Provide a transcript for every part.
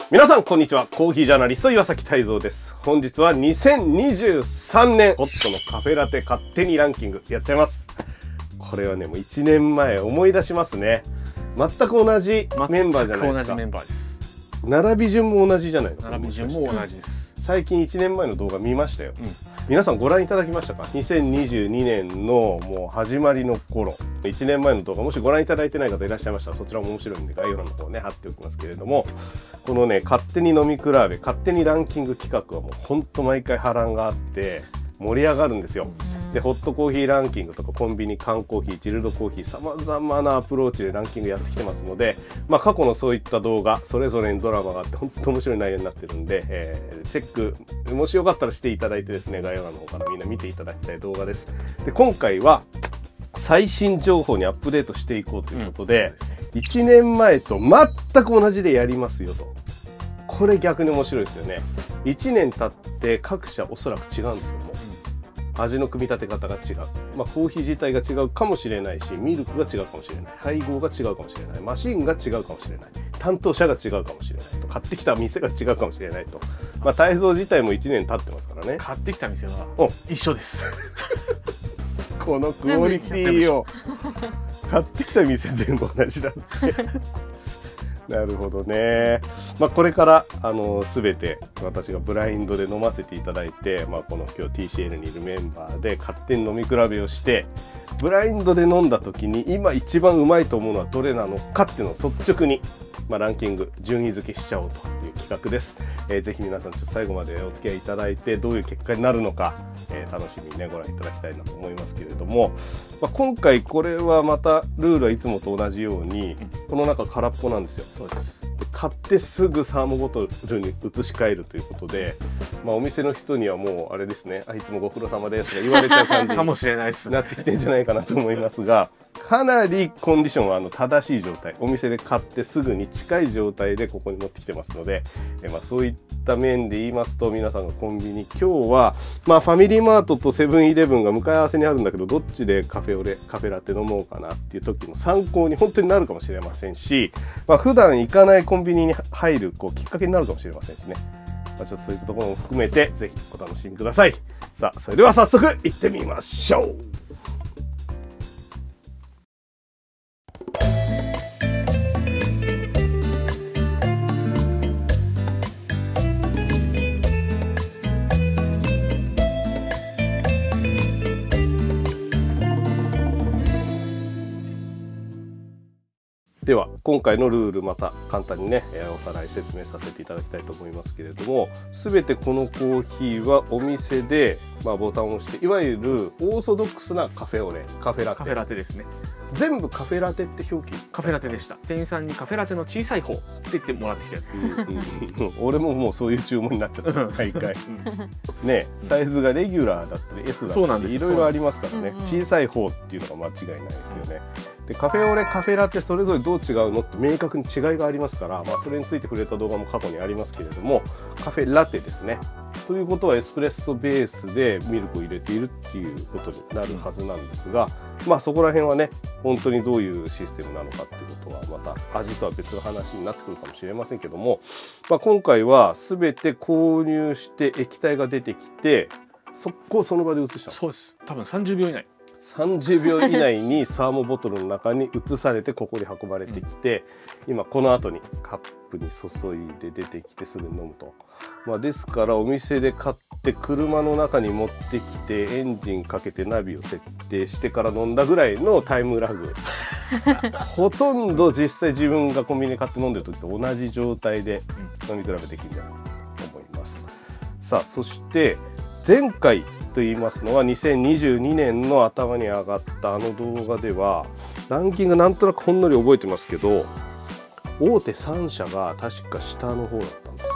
皆さんこんにちは。コーヒージャーナリスト岩崎泰造です。本日は2023年ホットのカフェラテ勝手にランキングやっちゃいます。これはねもう1年前思い出しますね。全く同じメンバーじゃないですか。 全く同じメンバーです。 並び順も同じじゃないの。 並び順も同じです。 最近1年前の動画見ましたよ。皆さんご覧いただきましたか。2022年のもう始まりの頃、1年前の動画もしご覧いただいてない方いらっしゃいましたらそちらも面白いんで概要欄の方ね貼っておきますけれども、このね勝手に飲み比べ勝手にランキング企画はもうほんと毎回波乱があって盛り上がるんですよ。でホットコーヒーランキングとかコンビニ缶コーヒーチルドコーヒーさまざまなアプローチでランキングやってきてますので、過去のそういった動画それぞれにドラマがあって本当面白い内容になってるんで、チェックもしよかったらしていただいてですね、概要欄の方からみんな見ていただきたい動画です。で今回は最新情報にアップデートしていこうということで、1年前と全く同じでやりますよと。これ逆に面白いですよね。1年経って各社おそらく違うんですよ。もう味の組み立て方が違う、コーヒー自体が違うかもしれないし、ミルクが違うかもしれない、配合が違うかもしれない、マシンが違うかもしれない、担当者が違うかもしれないと、買ってきた店が違うかもしれないと。泰造自体も1年経ってますからね。 買ってきた店は一緒です。 このクオリティを買ってきた店全部同じだってなるほどね。これから全て私がブラインドで飲ませていただいて、この今日 TCL にいるメンバーで勝手に飲み比べをして、ブラインドで飲んだ時に今一番うまいと思うのはどれなのかっていうのを率直に、ランキング順位付けしちゃおうという企画です。ぜひ皆さんちょっと最後までお付き合いいただいてどういう結果になるのか、楽しみにねご覧いただきたいなと思いますけれども、今回これはまたルールはいつもと同じようにこの中空っぽなんですよ。 そうです。 買ってすぐサーモボトルに移し替えるということで、お店の人にはもうあれですね、いつもご苦労様ですとか言われちゃう感じかもしれないですになってきてんじゃないかなと思いますが、かなりコンディションは正しい状態、お店で買ってすぐに近い状態でここに持ってきてますので、そういった面で言いますと、皆さんがコンビニ今日はファミリーマートとセブンイレブンが向かい合わせにあるんだけど、どっちでカフェラテ飲もうかなっていう時の参考に本当になるかもしれませんし、普段行かないコンビニに入るきっかけになるかもしれませんしね。ちょっとそういったところも含めてぜひお楽しみください。さあそれでは早速行ってみましょう。では今回のルールまた簡単にねおさらい説明させていただきたいと思いますけれども、全てこのコーヒーはお店でボタンを押して、いわゆるオーソドックスなカフェオレ、カフェラテですね。 全部カフェラテって表記。 カフェラテでした。店員さんにカフェラテの小さい方って言ってもらってきたやつ。 俺ももうそういう注文になっちゃった毎回ね。サイズがレギュラーだったり S だったりいろいろありますからね、小さい方っていうのが間違いないですよね。でカフェオレカフェラテそれぞれどう違うのって明確に違いがありますから、それについて触れた動画も過去にありますけれども、カフェラテですね。ということはエスプレッソベースでミルクを入れているっていうことになるはずなんですが、そこら辺はね本当にどういうシステムなのかっていうことはまた味とは別の話になってくるかもしれませんけども、今回は全て購入して液体が出てきて速攻その場で移したの。 そうです。多分30秒以内。 30秒以内にサーモボトルの中に移されてここに運ばれてきて、今この後にカップに注いで出てきてすぐに飲むと。ですからお店で買って車の中に持ってきてエンジンかけてナビを設定してから飲んだぐらいのタイムラグほとんど実際自分がコンビニで買って飲んでる時と同じ状態で飲み比べできるんじゃないかと思います。さあそして前回と言いますのは2022年の頭に上がったあの動画ではランキングなんとなくほんのり覚えてますけど、大手3社が確か下の方だったんですよ。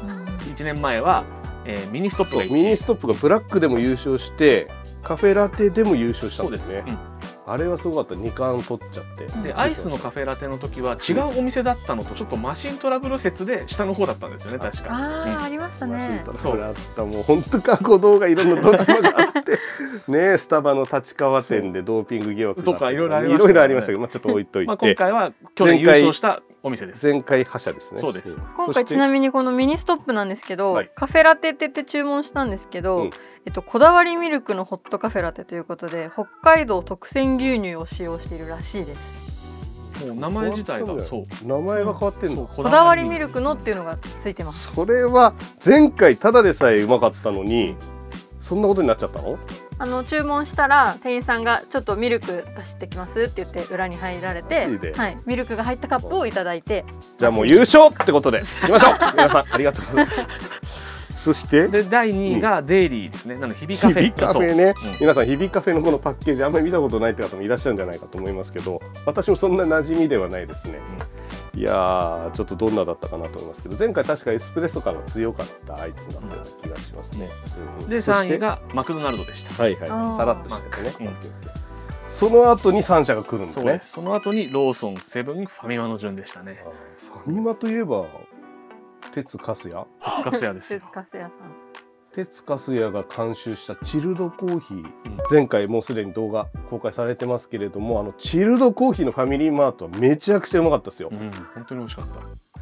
1年前は、ミニストップが1位。 ミニストップがブラックでも優勝してカフェラテでも優勝したんですね。あれはすごかった。2冠取っちゃって、 でアイスのカフェラテの時は違うお店だったのとちょっとマシントラブル説で下の方だったんですよね、確か。 ありましたね。 マシントラブルあった。もう本当過去動画いろんなドラマがあってね、スタバの立川店でドーピング疑惑とかいろいろありましたけど、 ちょっと置いといて今回は去年優勝したお店です。 前回覇者ですね。 そうです。 今回ちなみにこのミニストップなんですけど、 はい、 カフェラテって言って注文したんですけど、こだわりミルクのホットカフェラテということで北海道特選牛乳を使用しているらしいです。 もう名前自体が名前が変わってんの。 こだわりミルクのっていうのがついてます。 それは前回ただでさえうまかったのにそんなことになっちゃったの？ 注文したら店員さんがちょっとミルク出してきますって言って裏に入られて、はい、ミルクが入ったカップをいただいて、 じゃあもう優勝ってことでいきましょう。皆さんありがとうございます。そしてで第2位がデイリーですね。なので日々カフェ。 日々カフェね。皆さん日々カフェのこのパッケージあんまり見たことないって方もいらっしゃるんじゃないかと思いますけど、私もそんな馴染みではないですね。いやーちょっとどんなだったかなと思いますけど、前回確かエスプレッソ感が強かったアイテムだったような気がしますね。 で3位がマクドナルドでした。 はいはい、さらっとしててね。その後に3社が来るんですね。 その後にローソン、セブン、ファミマの順でしたね。 ファミマといえば鉄カスヤ。 鉄カスヤですよ。 鉄カスヤさん。 鉄カスヤが監修したチルドコーヒー、前回もうすでに動画公開されてますけれども、チルドコーヒーのファミリーマートはめちゃくちゃうまかったですよ。 本当に美味しかった。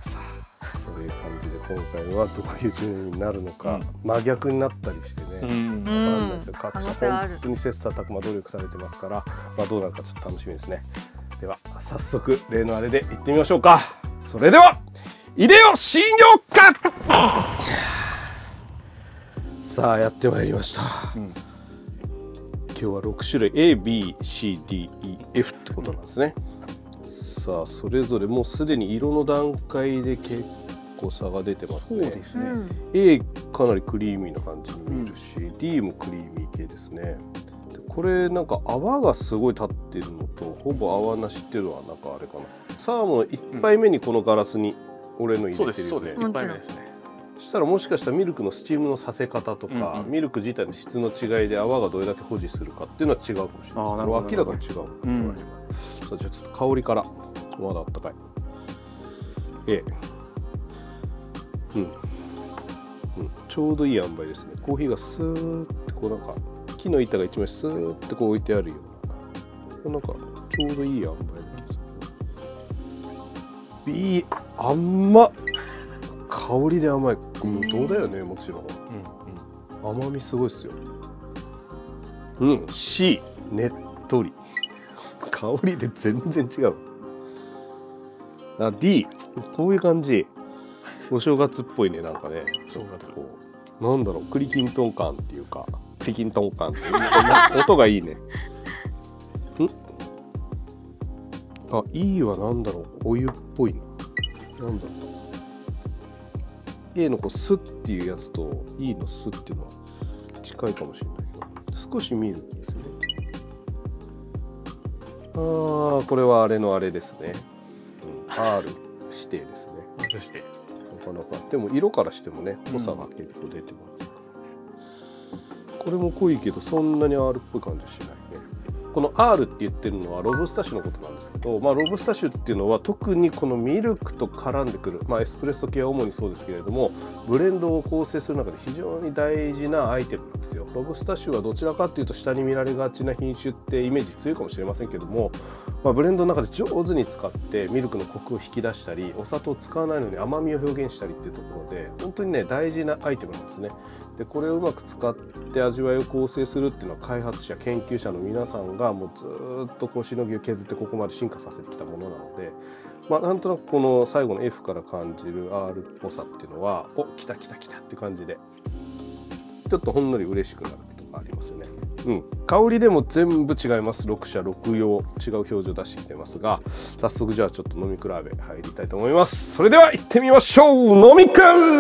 さあそういう感じで今回はどういう順位になるのか、真逆になったりしてね、分かんないですよ。各社本当に切磋琢磨努力されてますから、どうなるかちょっと楽しみですね。では早速例のあれでいってみましょうか。それではいでよ新業化。さあやってまいりました。今日は6種類 ABCDEF ってことなんですね。さあそれぞれもうすでに色の段階で結構差が出てますね。そうですね。A かなりクリーミーな感じに見えるし、D もクリーミー系ですね。これなんか泡がすごい立ってるのとほぼ泡なしっていうのはなんかあれかな。サーモン1杯目にこのガラスに俺の入れてるよね。 1杯目ですね。 そしたらもしかしたらミルクのスチームのさせ方とか、ミルク自体の質の違いで泡がどれだけ保持するかっていうのは違うかもしれない。明らかに違う。さあじゃあちょっと香りから。まだあったかい。ちょうどいい塩梅ですね。コーヒーがスーってこうなんか木の板が一枚スーってこう置いてあるような、なんかちょうどいい塩梅なんです。甘っ。香りで甘い。どうだよね、もちろん。甘みすごいっすよ。C ねっとり。香りで全然違う。D こういう感じ。お正月っぽいね、なんかね。正月こうなんだろう、栗きんとん感っていうか、栗きんとん感っていう音がいいね。E はなんだろう、お湯っぽいな。なんだろう。A のこうスっていうやつと E のスっていうのは近いかもしれないけど、少しミルキーですね。これはあれのあれですね。R 指定ですね。 R 指定。 なかなかでも色からしてもね、濃さが結構出てますからね。これも濃いけどそんなに R っぽい感じはしないね。この R って言ってるのはロブスタッシュのことなんですけど、ロブスタッシュっていうのは特にこのミルクと絡んでくる、エスプレッソ系は主にそうですけれども、ブレンドを構成する中で非常に大事なアイテムなんですよ。ロブスタッシュはどちらかっていうと下に見られがちな品種ってイメージ強いかもしれませんけども、ブレンドの中で上手に使ってミルクのコクを引き出したり、お砂糖を使わないのに甘みを表現したりっていうところで本当にね大事なアイテムなんですね。でこれをうまく使って味わいを構成するっていうのは開発者研究者の皆さんがもうずっとこうしのぎを削ってここまで進化させてきたものなので、なんとなくこの最後の F から感じる R っぽさっていうのは来た来た来たって感じでちょっとほんのり嬉しくなるとかありますよね。香りでも全部違います。6社6用違う表情出してきてますが、早速じゃあちょっと飲み比べ入りたいと思います。それでは行ってみましょう。飲み比べ。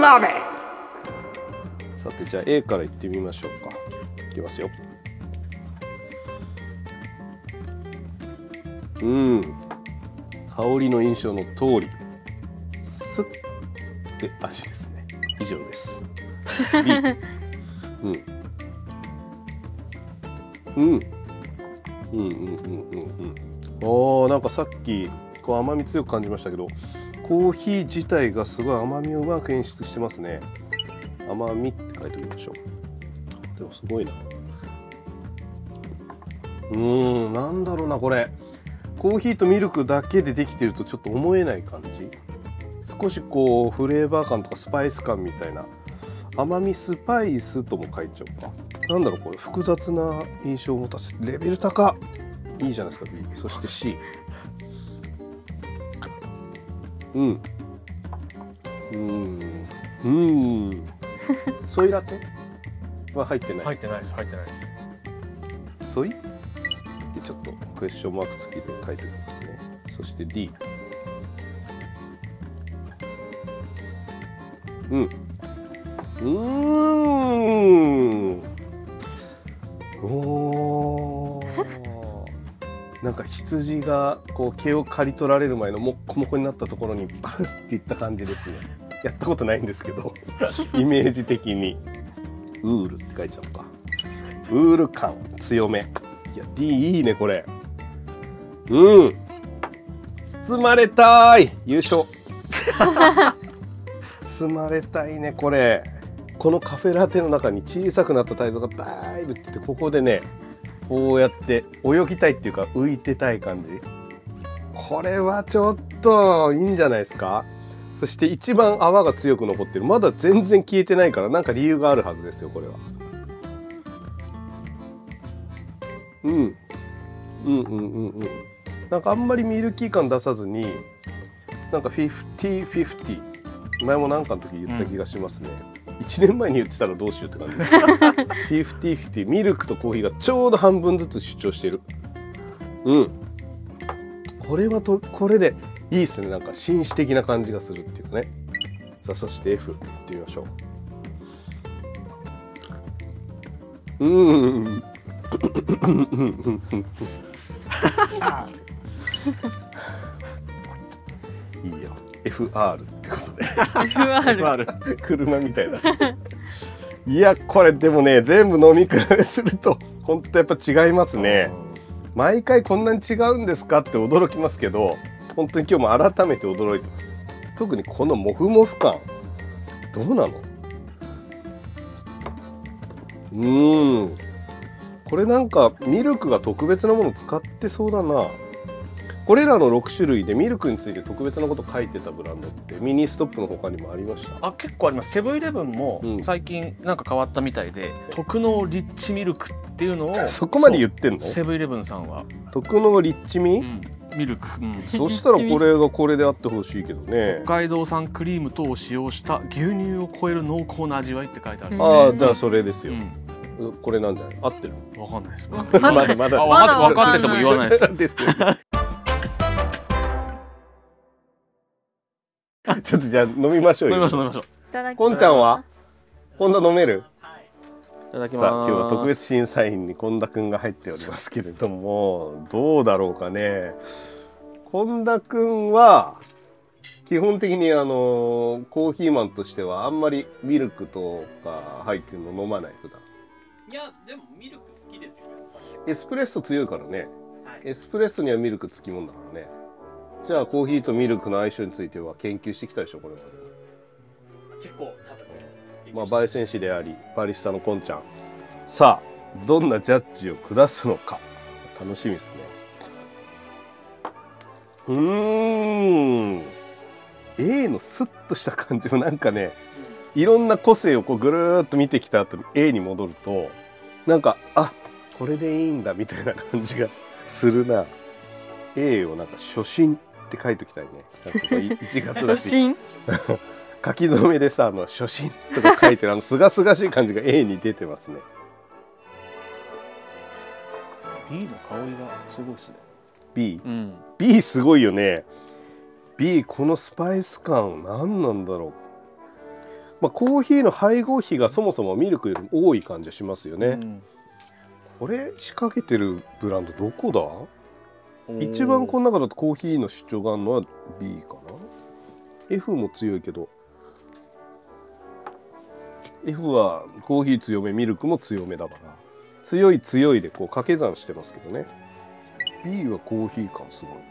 さてじゃあ A から行ってみましょうか。いきますよ。香りの印象の通りスッて味ですね。以上です。なんかさっきこう甘み強く感じましたけど、コーヒー自体がすごい甘みをうまく演出してますね。甘みって書いておきましょう。でもすごいな。なんだろうなこれ。 コーヒーとミルクだけでできてるとちょっと思えない感じ。少しこうフレーバー感とかスパイス感みたいな、甘みスパイスとも書いちゃおうか。なんだろう、これ複雑な印象を持たせて、レベル高っ、いいじゃないですか。 B、 そして C。 ソイラテは入ってない。 入ってないです。入ってないです。 ソイでちょっとクエスチョンマーク付きで書いておきますね。そして D。 おーなんか羊がこう毛を刈り取られる前のもっこもこになったところにバフっていった感じですね。やったことないんですけどイメージ的にウールって書いちゃおうか。ウール感強め。いや D いいねこれ。包まれたい、優勝包まれたいねこれ。このカフェラテの中に小さくなったタイゾがダイブって言って、ここでねこうやって泳ぎたいっていうか浮いてたい感じ。これはちょっといいんじゃないですか。そして一番泡が強く残ってる。まだ全然消えてないから、なんか理由があるはずですよこれは。なんかあんまりミルキー感出さずに、なんか50-50、前もなんかの時言った気がしますね。1年前に言ってたらどうしようって感じです50-50、ミルクとコーヒーがちょうど半分ずつ主張してる。これはこれでいいですね。なんか紳士的な感じがするっていうかね。さあそして F いってみましょう。いいよ FR ってことでFR 車みたいだいやこれでもね、全部飲み比べすると本当やっぱ違いますね。毎回こんなに違うんですかって驚きますけど、本当に今日も改めて驚いてます。特にこのモフモフ感どうなの。これなんかミルクが特別なもの使ってそうだな。これらの6種類でミルクについて特別なこと書いてたブランドってミニストップの他にもありました？ 結構あります。セブンイレブンも最近なんか変わったみたいで、特納リッチミルクっていうのをそこまで言ってんの？ セブンイレブンさんは特納リッチミ、 ミルク、 そしたらこれがこれであってほしいけどね。 北海道産クリーム等を使用した牛乳を超える濃厚な味わいって書いてある。 じゃあそれですよ。これなんじゃない？合ってる？ わかんないです。 まだ分かってても言わないです。 ちょっとじゃあ飲みましょうよ。 飲みましょう。 こんちゃんはこんな飲める？ いただきます。 さあ今日は特別審査員に本田くんが入っておりますけれども、どうだろうかね。本田くんは基本的にコーヒーマンとしてはあんまりミルクとか入ってるの飲まない普段。 いやでもミルク好きですよ。 エスプレッソ強いからね。エスプレッソにはミルクつきもんだからね。じゃあコーヒーとミルクの相性については研究してきたでしょこれまで。 結構多分。 焙煎士でありバリスタのこんちゃん。さあどんなジャッジを下すのか楽しみですね。A のスッとした感じもなんかね、いろんな個性をこうぐるーっと見てきた後に A に戻るとなんかこれでいいんだみたいな感じがするな。 A をなんか初心って書いときたいね。なんか1月だし書き初めでさ初心とか書いてるすがすがしい感じが A に出てますね。 B の香りがすごいですね。 B、すごいよね。 B このスパイス感何なんだろう。コーヒーの配合比がそもそもミルクよりも多い感じがしますよね。これ仕掛けてるブランドどこだ？一番この中だとコーヒーの主張があるのは B かな。 F も強いけど F はコーヒー強めミルクも強めだから強い強いでこう掛け算してますけどね。 B はコーヒー感すごいな。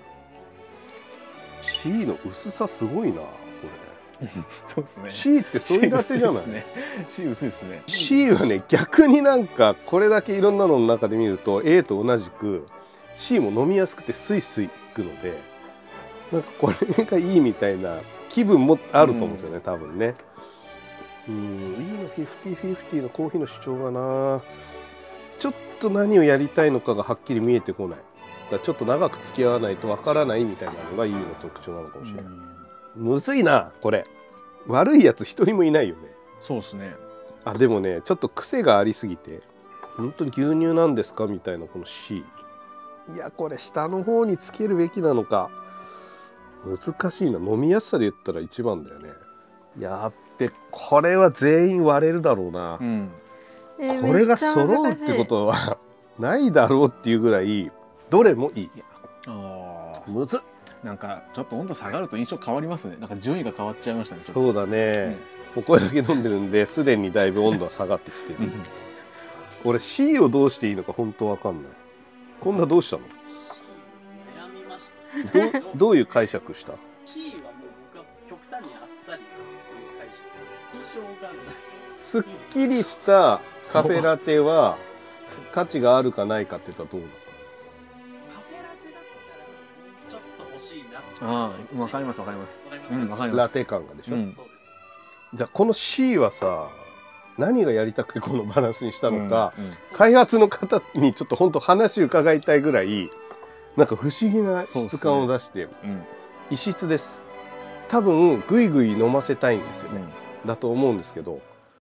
C の薄さすごいなこれそうですね。 C ってソイラテじゃない？ C 薄いですね。 C はね逆になんかこれだけいろんなのの中で見ると A と同じく C も飲みやすくてスイスイいくので、なんかこれがいいみたいな気分もあると思うんですよね、多分ね。いいの50/50のコーヒーの主張がな、ちょっと何をやりたいのかがはっきり見えてこない。だからちょっと長く付き合わないとわからないみたいなのがいいの特徴なのかもしれない。むずいなこれ。悪いやつ一人もいないよね。 そうですね。 あ、でもねちょっと癖がありすぎて、本当に牛乳なんですかみたいなこの C。いやこれ下の方につけるべきなのか難しいな。飲みやすさで言ったら一番だよね。やっべ、これは全員割れるだろうな、これが揃うってことはないだろうっていうぐらいどれもいい。むずっ。 なんかちょっと温度下がると印象変わりますね。なんか順位が変わっちゃいましたね。 そうだね、もうこれだけ飲んでるんですでにだいぶ温度は下がってきてる俺 C をどうしていいのか本当わかんない。こんなどうしたの？ 悩みました。 どういう解釈した？ C はもう僕は極端にあっさりという解釈。印象がない。 すっきりしたカフェラテは価値があるかないかって言ったらどうなの？ カフェラテだったらちょっと欲しいな。 ああ、わかりますわかります。 わかります。 わかります。 ラテ感がでしょ、 そうです。 じゃあこの C はさ、何がやりたくてこのバランスにしたのか、開発の方にちょっと本当話伺いたいぐらいなんか不思議な質感を出して、異質です。多分グイグイ飲ませたいんですよね、だと思うんですけど、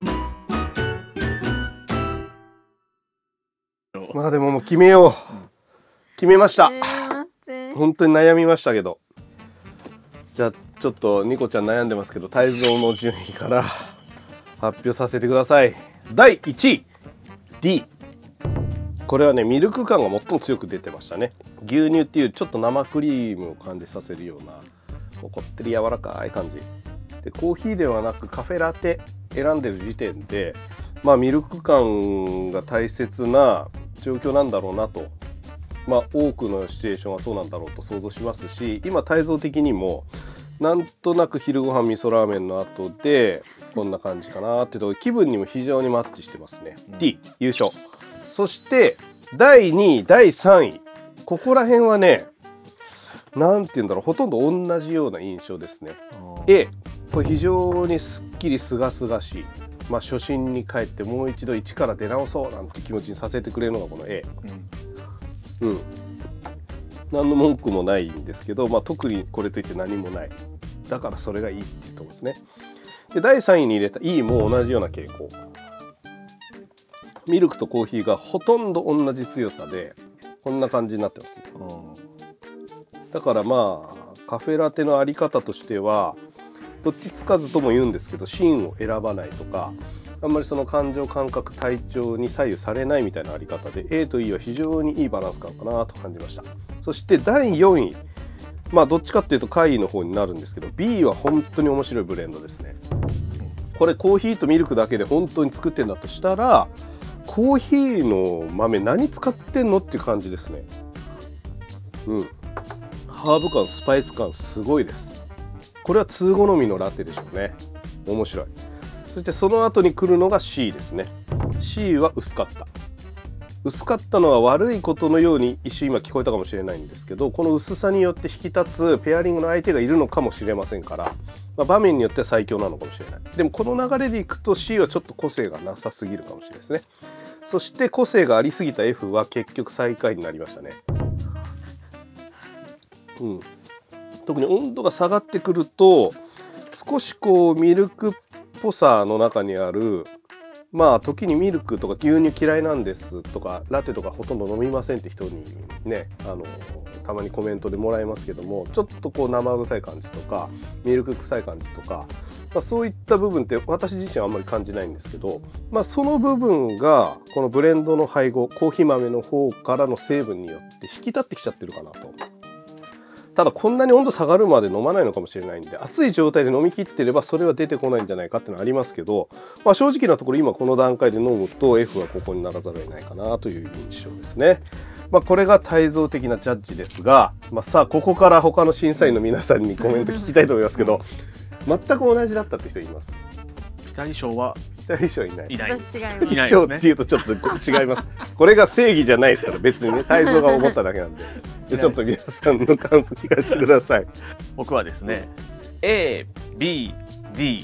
まあでももう決めよう、決めました。本当に悩みましたけど、じゃあちょっとニコちゃん悩んでますけど泰造の順位から発表させてください。第1位 D。 これはねミルク感が最も強く出てましたね。牛乳っていうちょっと生クリームを感じさせるようなこってり柔らかい感じで、コーヒーではなくカフェラテ選んでる時点でまあミルク感が大切な状況なんだろうなと、まあ多くのシチュエーションはそうなんだろうと想像しますし、今泰造的にもなんとなく昼ご飯味噌ラーメンの後でこんな感じかなっていうと気分にも非常にマッチしてますね。D 優勝。そして第2位第3位、ここら辺はねなんて言うんだろう、ほとんど同じような印象ですね。A、これ非常にすっきりすがすがしい、まあ初心に帰ってもう一度一から出直そうなんて気持ちにさせてくれるのがこの A。何の文句もないんですけど、まあ、特にこれといって何もない、だからそれがいいっていうところですね。で第3位に入れた E も同じような傾向。ミルクとコーヒーがほとんど同じ強さでこんな感じになってますね。だからまあカフェラテのあり方としてはどっちつかずとも言うんですけど、芯を選ばないとかあんまりその感情感覚体調に左右されないみたいなあり方で A と E は非常にいいバランス感かなと感じました。そして第4位、まあどっちかっていうと下位の方になるんですけど B は本当に面白いブレンドですね。これコーヒーとミルクだけで本当に作ってんだとしたらコーヒーの豆何使ってんのっていう感じですね。ハーブ感スパイス感すごいです。これは通好みのラテでしょうね。面白い。そしてその後に来るのが C ですね。 C は薄かった。薄かったのは悪いことのように一瞬今聞こえたかもしれないんですけど、この薄さによって引き立つペアリングの相手がいるのかもしれませんから、まあ、場面によっては最強なのかもしれない。でもこの流れでいくと C はちょっと個性がなさすぎるかもしれないですね。そして個性がありすぎた F は結局最下位になりましたね。特に温度が下がってくると少しこうミルクっぽさの中にある、まあ時にミルクとか牛乳嫌いなんですとかラテとかほとんど飲みませんって人にねたまにコメントでもらえますけども、ちょっとこう生臭い感じとかミルク臭い感じとか、まあ、そういった部分って私自身はあんまり感じないんですけど、まあ、その部分がこのブレンドの配合コーヒー豆の方からの成分によって引き立ってきちゃってるかなと。ただこんなに温度下がるまで飲まないのかもしれないんで、熱い状態で飲み切ってればそれは出てこないんじゃないかっていうのはありますけど、まあ、正直なところ今この段階で飲むと F はここにならざるを得ないかなという印象ですね。まあ、これが泰造的なジャッジですが、まあ、さあここから他の審査員の皆さんにコメント聞きたいと思いますけど全く同じだったって人います？ ピタリ賞は人以上いない。 いない。 私違います。 いないですね以上っていうとちょっと違います。これが正義じゃないですから別にね泰造が思っただけなんで。でちょっと皆さんの感想聞かせてください。 僕はですね、A B D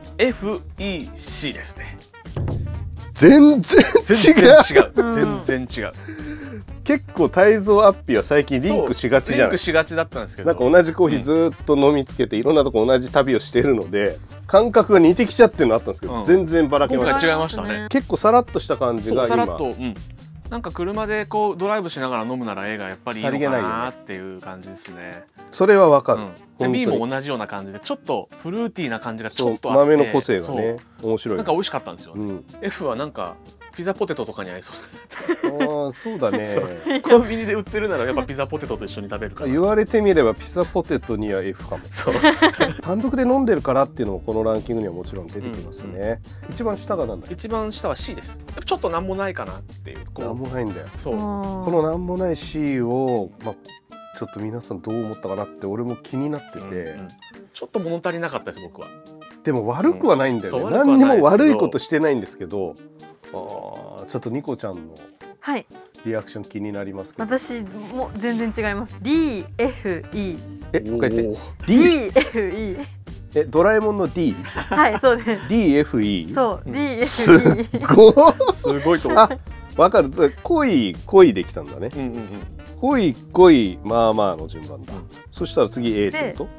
F E C ですね。 全然全違う。 然違う。全然違う。 結構泰造アッピーは最近リンクしがちじゃリンない。 クしがちだったんですけど。 なんか同じコーヒーずーっと飲みつけていろんなとこ同じ旅をしているので感覚が似てきちゃってるのあったんですけど、 うん全然ばらけました。 今回違いましたね。 結構さらっとした感じそうが今さらっと、なんか車でこうドライブしながら飲むなら A がやっぱりいいのかさりげないよねなっていう感じですね。 それはわかる。 で本当 B にも同じような感じでちょっとフルーティーな感じがちょっとあって、 豆の個性がね面白い。 なんか美味しかったんですよ、 うん。 F はなんかピザポテトとかに合いそうああそうだね。 コンビニで売ってるならやっぱピザポテトと一緒に食べるから言われてみればピザポテトには F かも。 そう単独で飲んでるからっていうのもこのランキングにはもちろん出てきますね。一番下がなんだ。 一番下は C です。ちょっとなんもないかなっていうこうなんもないんだよ。 そうこのなんもない C をちょっと皆さんどう思ったかなって俺も気になってて、 ちょっと物足りなかったです僕は。 でも悪くはないんだよね。 そう何にも悪い悪くはないですけどことしてないんですけど、ちょっとニコちゃんのはい。 リアクション気になりますけど。 私も全然違います。D F E もう一回言って。 D D F E ドラえもんの D はいそうです。 DFE そう D す F っ E ごいすごいと思う。 あわかる。恋できたんだね。恋まあまあの順番だ。そしたら次 A ってこと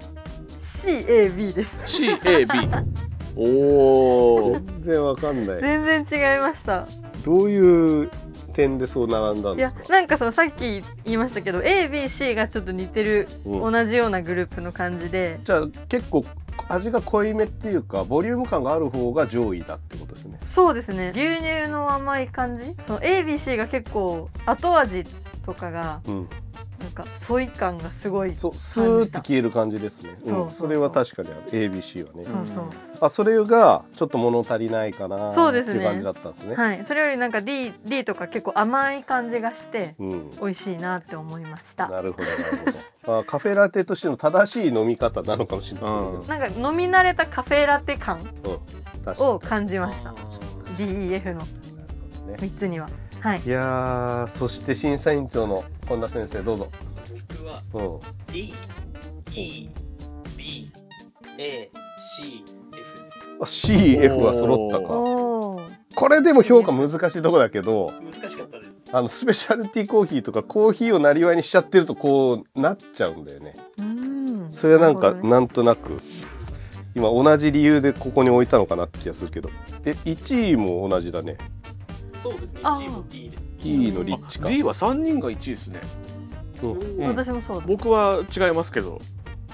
C A B です。 C A B おお。 全然わかんない。 全然違いました。 どういう点でそう並んだんいやですか。 なんかそのさっき言いましたけど A B C がちょっと似てる、 うん同じようなグループの感じで、 じゃあ結構味が濃いめっていうかボリューム感がある方が上位だってことですね。 そうですね。牛乳の甘い感じ。その A B C が結構後味とかがうん。 なんかソイ感がすごい。 そうスーって消える感じですね。 そうそれは確かにある ABC はね。 そうそう。 あそれがちょっと物足りないかなそうですねっていう感じだったんですね。 はい。それよりなんか D とか結構甘い感じがしてうん。 美味しいなって思いました。 なるほどなるほど。カフェラテとしての正しい飲み方なのかもしれないですなんか飲み慣れたカフェラテ感けど。確かを感じました。D E F のにね。 3つには。はい。 いやーそして審査委員長の本田先生どうぞ。 僕はうん。 D E B A C F CF は揃ったか。 おお。 これでも評価難しいとこだけど、 難しかったです。 スペシャルティーコーヒーとかコーヒーをなりわいにしちゃってるとこうなっちゃうんだよね。それはなんかなるほどねなんとなく今同じ理由でここに置いたのかなって気がするけど、1位も同じだね。 そうですね。 あチーム D で。 D のリッチか。 D は3人が1位ですね。 うん私もそうだ。 僕は違いますけど。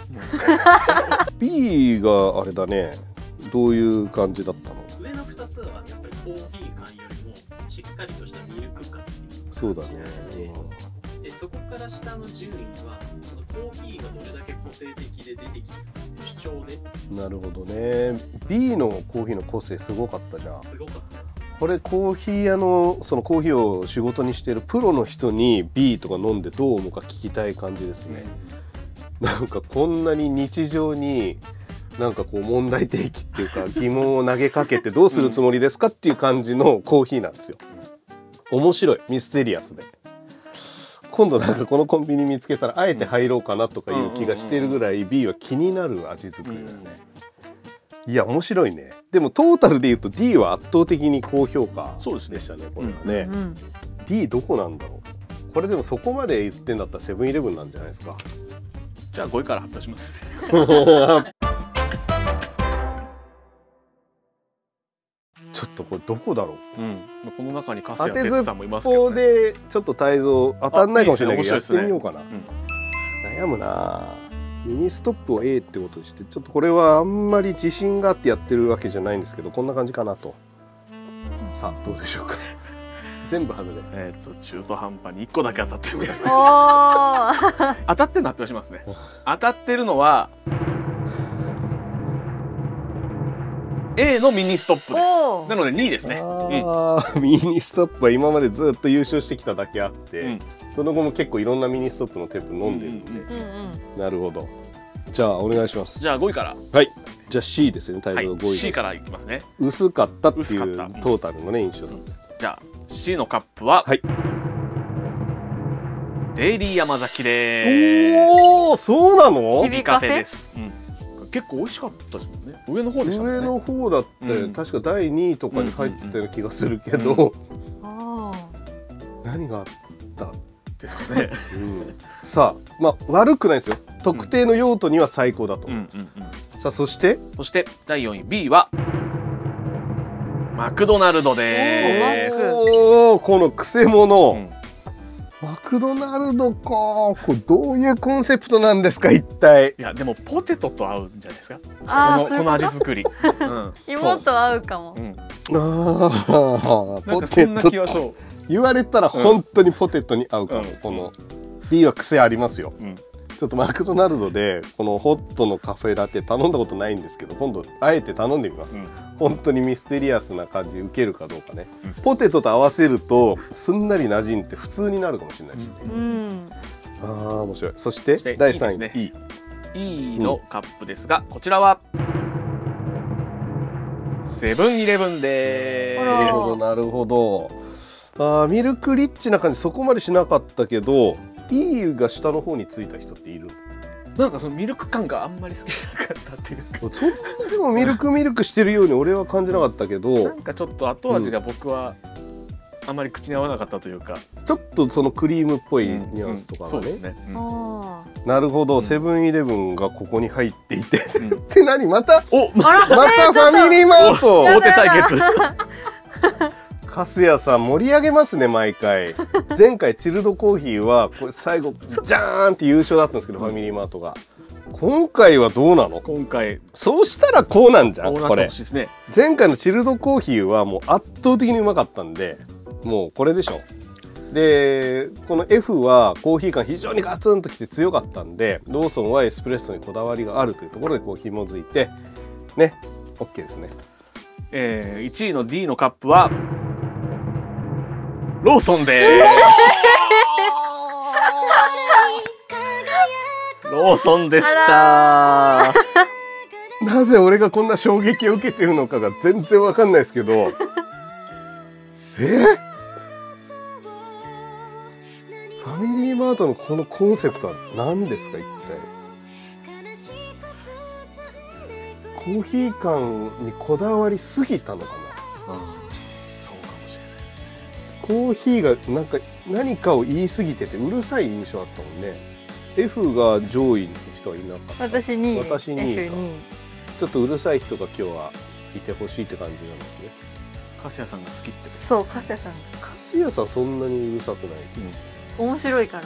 B があれだね。どういう感じだったの？ 上の2つはやっぱりコーヒー感よりもしっかりとしたミルク感っていうそうだね。 でそこから下の順位はそのコーヒーがどれだけ個性的で出てきてる主張でなるほどね。B のコーヒーの個性すごかったじゃん。 すごかったです。 これコーヒー屋のそのコーヒーを仕事にしているプロの人に B とか飲んでどう思うか聞きたい感じですね。なんかこんなに日常になんかこう問題提起っていうか疑問を投げかけてどうするつもりですかっていう感じのコーヒーなんですよ。面白い、ミステリアスで。今度なんかこのコンビニ見つけたらあえて入ろうかなとかいう気がしてるぐらい B は気になる味作りだよね。いや面白いね。でもトータルで言うと D は圧倒的に高評価そうですねでしたね。これはね、 うん。 D どこなんだろう。これでもそこまで言ってんだったらセブンイレブンなんじゃないですか。 じゃあ5位から発表します。 ちょっとこれどこだろう。 この中に粕谷当てずっ哲さんもいますけぽどね。 でちょっと泰造当たんないかもしれないけどやってあいいっすねみようかな。悩むな。ミニストップを A ってことにしてちょっとこれはあんまり自信があってやってるわけじゃないんですけどこんな感じかなと。さあどうでしょうか。全部外れ。 中途半端に1個だけ当たってるんです。 おー。 当たってるの発表しますね。当たってるのは A のミニストップです。 おーなので2位ですね。 ミニストップは今までずっと優勝してきただけあって、 うんその後も結構いろんなミニストップのテープ飲んでるんで、 うんうん。 なるほど。 じゃあお願いします。 じゃあ5位から。 はい。じゃあ C ですよね。タイトルはい、 5位です。 C からいきますね。 薄かったっていう薄かったトータルのね印象だった。 じゃあ C のカップは、 はい、 デイリー山崎でおお、そうなの？ 日々カフェです、結構美味しかったですもんね。上の方でしたもんね。 上の方だって、確か第2位とかに入ってたような気がするけど、何があったですかね。 さあ、まあ悪くないですよ。特定の用途には最高だと思います。さあそして第4位 B はマクドナルドです。 おお、このくせ者、マクドナルドか。これどういうコンセプトなんですか一体。 いやでもポテトと合うんじゃないですか。この味作り。 芋と合うかも。 ポテトと言われたら本当にポテトに合うかも。この B は癖ありますよ。ちょっとマクドナルドでこのホットのカフェラテ頼んだことないんですけど、今度あえて頼んでみます。本当にミステリアスな感じ受けるかどうかね。ポテトと合わせるとすんなり馴染んで普通になるかもしれないし、ああ面白い。そして第3位 E のカップですが、こちらはセブンイレブンです。 なるほどなるほど。ミルクリッチな感じそこまでしなかったけど、E が下の方についた人っている？ なんかそのミルク感があんまり好きじゃなかったっていうか、 そんなでもミルクしてるように俺は感じなかったけど、 なんかちょっと後味が僕はあんまり口に合わなかったというか、 ちょっとそのクリームっぽいニュアンスとかがね。なるほど、セブンイレブンがここに入っていてって何またファミリーマート大手対決。 カスヤさん盛り上げますね毎回。前回チルドコーヒーはこれ最後ジャーンって優勝だったんですけど、ファミリーマートが。今回はどうなの？ 今回そうしたらこうなんじゃんこれ。 ね、 前回のチルドコーヒーはもう圧倒的にうまかったんで、もうこれでしょ。でこの F はコーヒー感非常にガツンときて強かったんで、ローソンはエスプレッソにこだわりがあるというところでこう紐づいてね OK ですね。 1位の D のカップはローソンでローソンでした。 なぜ俺がこんな衝撃を受けてるのかが全然わかんないですけどファミリーマートのこのコンセプトは何ですか一体。コーヒー感にこだわりすぎたのかな。 そうかもしれないですね。 コーヒーがなんか何かを言い過ぎててうるさい印象あったもんね。F が上位の人はいなかった。 私2位。 私2位か。ちょっとうるさい人が今日はいてほしいって感じなんですね。 カスヤさんが好きって。 そう、カスヤさん。 カスヤさんそんなにうるさくない。 面白いから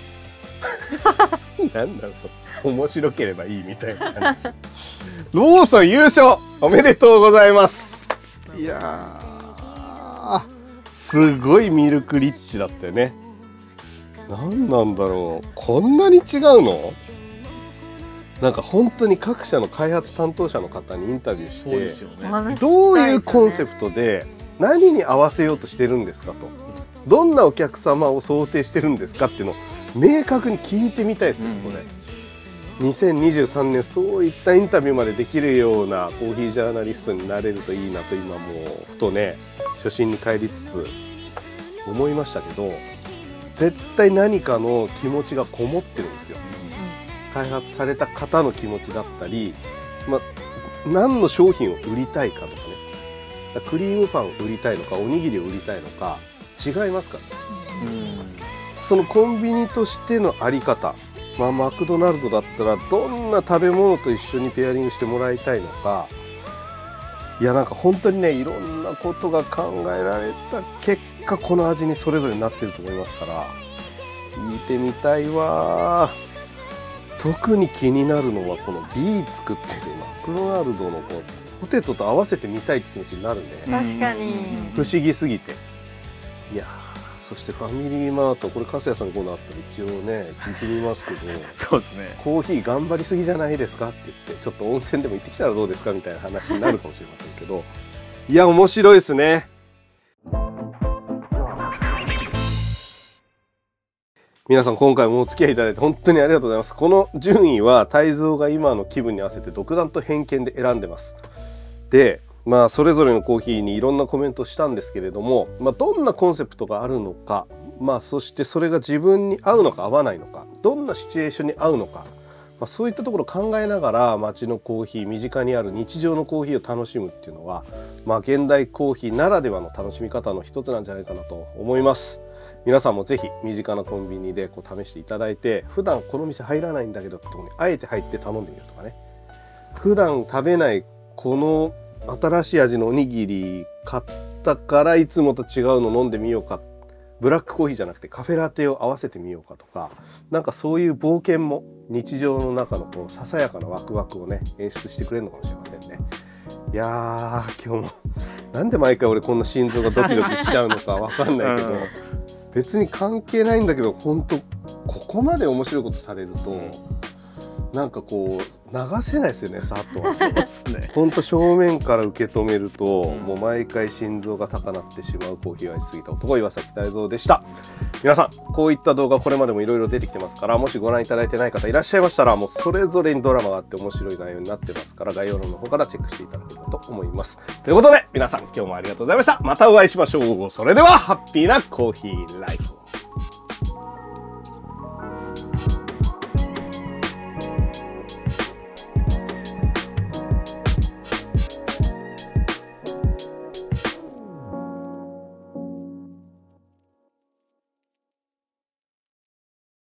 好き。なんだそれ。面白ければいいみたいな感じ。ローソン優勝おめでとうございます。いやーすごいミルクリッチだったよね。何なんだろう、こんなに違うの。なんか本当に各社の開発担当者の方にインタビューして、どういうコンセプトで何に合わせようとしてるんですかと、どんなお客様を想定してるんですかっていうのを明確に聞いてみたいですよ、これ。2023年そういったインタビューまでできるようなコーヒージャーナリストになれるといいなと今もうふとね初心に帰りつつ思いましたけど、絶対何かの気持ちがこもってるんですよ。開発された方の気持ちだったり、何の商品を売りたいかとかね、クリームパンを売りたいのかおにぎりを売りたいのか違いますからね。そのコンビニとしての在り方、マクドナルドだったらどんな食べ物と一緒にペアリングしてもらいたいのか、いやなんか本当にねいろんなことが考えられた結果この味にそれぞれになってると思いますから見てみたいわ。特に気になるのはこの B 作ってるマクドナルドのこのポテトと合わせてみたいって気持ちになるね。 確かに不思議すぎて。いやそしてファミリーマート、これ粕谷さんにこうなったら一応ね聞いてみますけどそうですね、 コーヒー頑張りすぎじゃないですかって言ってちょっと温泉でも行ってきたらどうですかみたいな話になるかもしれませんけどいや面白いです皆さん今回もお付き合いいただいて本当にありがとうございます。この順位は泰造が今の気分に合わせて独断と偏見で選んでます。でまあそれぞれのコーヒーにいろんなコメントしたんですけれども、どんなコンセプトがあるのか、そしてそれが自分に合うのか合わないのか、どんなシチュエーションに合うのか、そういったところを考えながら街のコーヒー、身近にある日常のコーヒーを楽しむっていうのは、現代コーヒーならではの楽しみ方の一つなんじゃないかなと思います。皆さんもぜひ身近なコンビニで試していただいて、普段この店入らないんだけどってところにあえて入って頼んでみるとかね、普段食べないこの新しい味のおにぎり買ったからいつもと違うの飲んでみようか、ブラックコーヒーじゃなくてカフェラテを合わせてみようかとか、なんかそういう冒険も日常の中のこうささやかなワクワクをね演出してくれるのかもしれませんね。いやー今日もなんで毎回俺こんな心臓がドキドキしちゃうのかわかんないけど、別に関係ないんだけど、本当ここまで面白いことされると、なんかこう流せないですよね、さっとは。 そうですね。 本当正面から受け止めると、もう毎回心臓が高鳴ってしまうコーヒーを愛しすぎた男、岩崎泰造でした。皆さんこういった動画これまでもいろいろ出てきてますから、もしご覧いただいてない方いらっしゃいましたら、もうそれぞれにドラマがあって面白い内容になってますから、概要欄の方からチェックしていただければと思います。ということで皆さん今日もありがとうございました。またお会いしましょう。それではハッピーなコーヒーライフを。